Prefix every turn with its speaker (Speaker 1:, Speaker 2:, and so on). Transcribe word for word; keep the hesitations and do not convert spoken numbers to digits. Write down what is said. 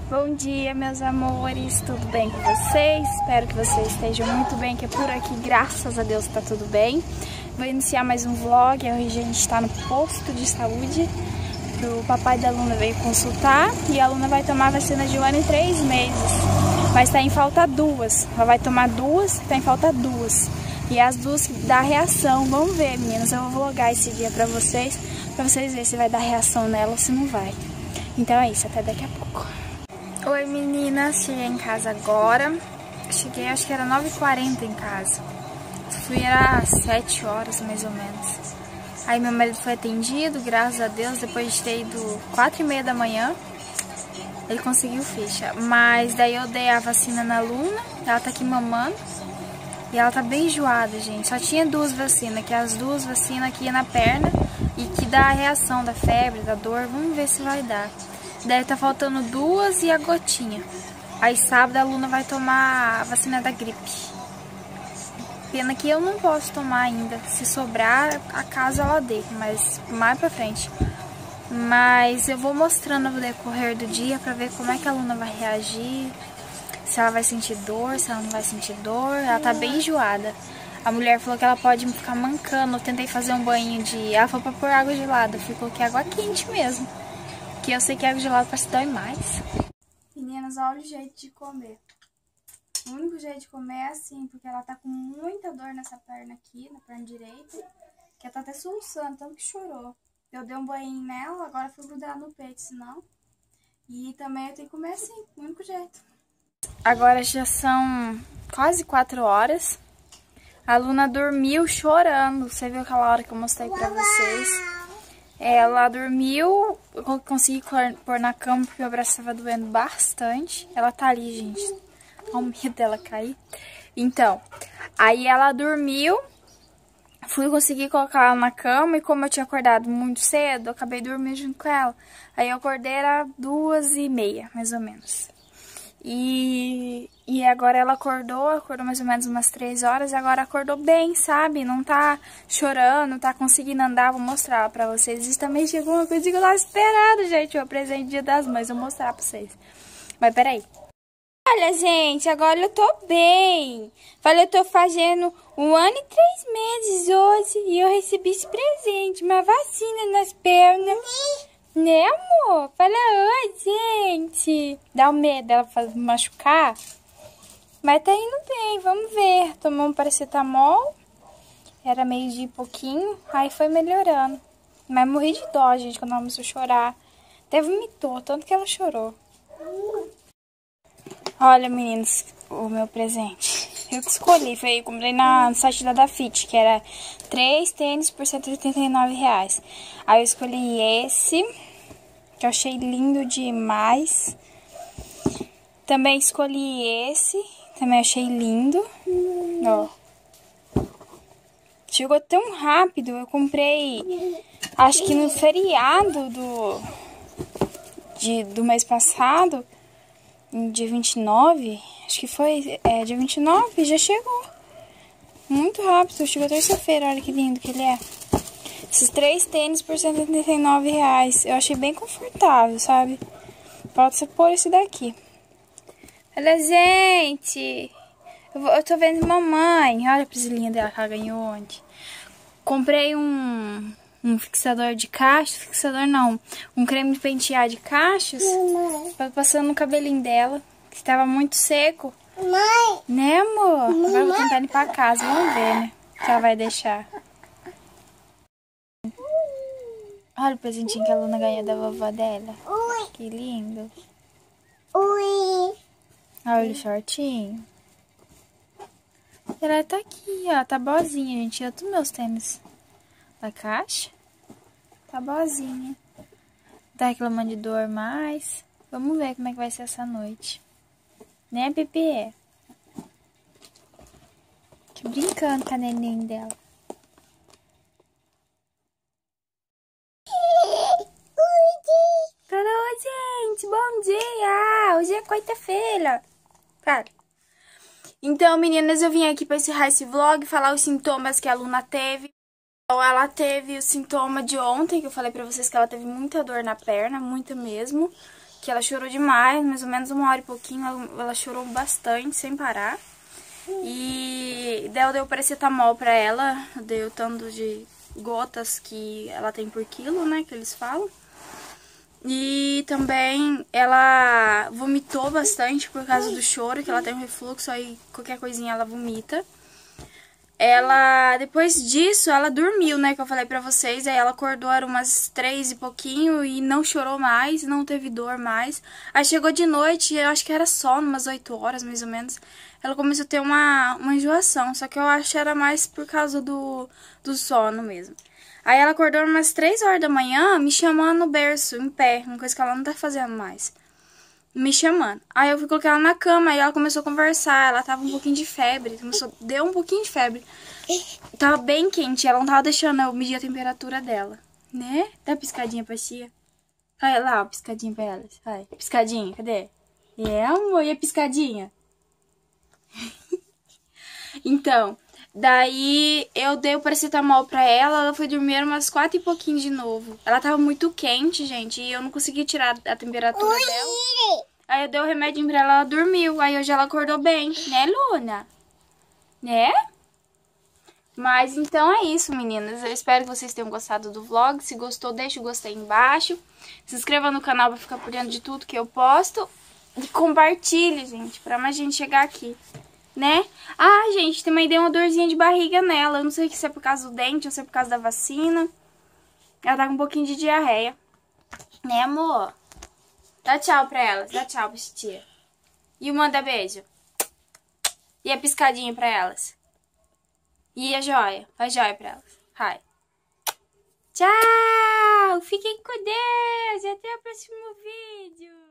Speaker 1: Bom dia, meus amores, tudo bem com vocês? Espero que vocês estejam muito bem, que é por aqui, graças a Deus, tá tudo bem. Vou iniciar mais um vlog. Hoje a gente tá no posto de saúde. O papai da Luna veio consultar e a Luna vai tomar vacina de um ano e três meses. Mas tá em falta duas. Ela vai tomar duas, tá em falta duas. E as duas dá reação. Vamos ver, meninas. Eu vou vlogar esse dia pra vocês, pra vocês verem se vai dar reação nela ou se não vai. Então é isso, até daqui a pouco. Oi, meninas. Cheguei em casa agora. Cheguei, acho que era nove e quarenta em casa. Fui, era sete horas, mais ou menos. Aí meu marido foi atendido, graças a Deus, depois de ter ido quatro e meia da manhã. Ele conseguiu ficha. Mas daí eu dei a vacina na Luna. Ela tá aqui mamando. E ela tá bem enjoada, gente. Só tinha duas vacinas, que as duas vacinas que ia na perna e que dá a reação da febre, da dor. Vamos ver se vai dar. Deve tá faltando duas e a gotinha. Aí sábado a Luna vai tomar a vacina da gripe. Pena que eu não posso tomar ainda. Se sobrar, a casa ela dê, mas mais pra frente. Mas eu vou mostrando no decorrer do dia pra ver como é que a Luna vai reagir. Se ela vai sentir dor, se ela não vai sentir dor. Ela tá bem enjoada. A mulher falou que ela pode ficar mancando. Eu tentei fazer um banho de... Ela falou pra pôr água gelada. Eu falei que água quente mesmo. Que eu sei que água gelada parece que dói mais. Meninas, olha o jeito de comer. O único jeito de comer é assim, porque ela tá com muita dor nessa perna aqui, na perna direita. Que ela tá até soluçando, tanto que chorou. Eu dei um banho nela, agora fui grudar no peito, senão. E também eu tenho que comer assim, o único jeito. Agora já são quase quatro horas. A Luna dormiu chorando. Você viu aquela hora que eu mostrei pra vocês? Ela dormiu, eu consegui pôr na cama porque meu braço estava doendo bastante. Ela tá ali, gente. Olha o medo dela cair. Então, aí ela dormiu. Fui conseguir colocar ela na cama e como eu tinha acordado muito cedo, eu acabei dormindo junto com ela. Aí eu acordei, era duas e meia, mais ou menos. E, e agora ela acordou, acordou mais ou menos umas três horas e agora acordou bem, sabe? Não tá chorando, tá conseguindo andar, vou mostrar ela pra vocês. Isso também chegou uma coisa que eu tava esperando, gente, o presente Dia das Mães, vou mostrar pra vocês. Mas peraí. Olha, gente, agora eu tô bem. Falei, eu tô fazendo um ano e três meses hoje e eu recebi esse presente, uma vacina nas pernas. Né, amor? Fala oi, gente. Dá um medo dela machucar. Mas tá indo bem, vamos ver. Tomou um paracetamol. Era meio de pouquinho. Aí foi melhorando. Mas morri de dó, gente, quando ela começou a chorar. Até vomitou, tanto que ela chorou. Olha, meninos, o meu presente. Eu que escolhi, foi, comprei na, no site da Dafit, que era três tênis por cento e oitenta e nove reais. Aí eu escolhi esse, que eu achei lindo demais. Também escolhi esse, também achei lindo. Ó. Chegou tão rápido, eu comprei, acho que no feriado do, de, do mês passado, dia vinte e nove, acho que foi, é, dia vinte e nove, já chegou. Muito rápido, chegou terça-feira, olha que lindo que ele é. Esses três tênis por cento e oitenta e nove reais. Eu achei bem confortável, sabe? Pode ser pôr esse daqui. Olha, gente. Eu, vou, eu tô vendo mamãe. Olha a prisilinha dela que ela ganhou ontem. Comprei um, um fixador de cachos. Fixador não. Um creme de pentear de cachos. Pra passando no cabelinho dela. Que tava muito seco. Mãe. Né, amor? Agora eu vou tentar limpar a casa. Vamos ver, né? Se ela vai deixar. Olha o presentinho que a Luna ganhou da vovó dela. Oi. Que lindo. Oi. Olha o shortinho. Ela tá aqui, ó. Tá boazinha, gente. Eu todos meus tênis da caixa. Tá boazinha. Tá reclamando de dor mais. Vamos ver como é que vai ser essa noite. Né, Pepe? Tô brincando com a neném dela. Bom dia! Hoje é quarta-feira. Cara. Então, meninas, eu vim aqui pra encerrar esse vlog, falar os sintomas que a Luna teve. Então, ela teve o sintoma de ontem, que eu falei pra vocês que ela teve muita dor na perna, muita mesmo. que ela chorou demais, mais ou menos uma hora e pouquinho, ela, ela chorou bastante, sem parar. E daí eu dei o paracetamol pra ela, eu dei o tanto de gotas que ela tem por quilo, né, que eles falam. E também ela vomitou bastante por causa do choro, que ela tem um refluxo, aí qualquer coisinha ela vomita. Ela, depois disso, ela dormiu, né, que eu falei pra vocês, aí ela acordou, era umas três e pouquinho, e não chorou mais, não teve dor mais. Aí chegou de noite, eu acho que era sono, umas oito horas, mais ou menos, ela começou a ter uma, uma enjoação, só que eu acho que era mais por causa do, do sono mesmo. Aí ela acordou umas três horas da manhã, me chamando no berço, em pé, uma coisa que ela não tá fazendo mais. Me chamando. Aí eu fui colocar ela na cama, aí ela começou a conversar, ela tava um pouquinho de febre, começou, deu um pouquinho de febre. Tava bem quente, ela não tava deixando eu medir a temperatura dela, né? Dá uma piscadinha pra tia. Olha lá, ó, piscadinha pra elas. Vai, piscadinha, cadê? É, amor, e a piscadinha? Então, daí eu dei o paracetamol pra ela, ela foi dormir umas quatro e pouquinho de novo. Ela tava muito quente, gente, e eu não consegui tirar a temperatura Oi. dela. Aí eu dei o remédio pra ela, ela dormiu. Aí hoje ela acordou bem, né, Luna? Né? Mas então é isso, meninas. Eu espero que vocês tenham gostado do vlog. Se gostou, deixa o gostei embaixo. Se inscreva no canal pra ficar por dentro de tudo que eu posto. E compartilhe, gente, pra mais gente chegar aqui. Né? Ah, gente, também deu uma dorzinha de barriga nela. Eu não sei se é por causa do dente ou se é por causa da vacina. Ela tá com um pouquinho de diarreia. Né, amor? Dá tchau pra elas. Dá tchau pra tia. E o manda beijo. E a piscadinha pra elas. E a joia. Faz joia pra elas. Vai. Tchau! Fiquem com Deus. E até o próximo vídeo.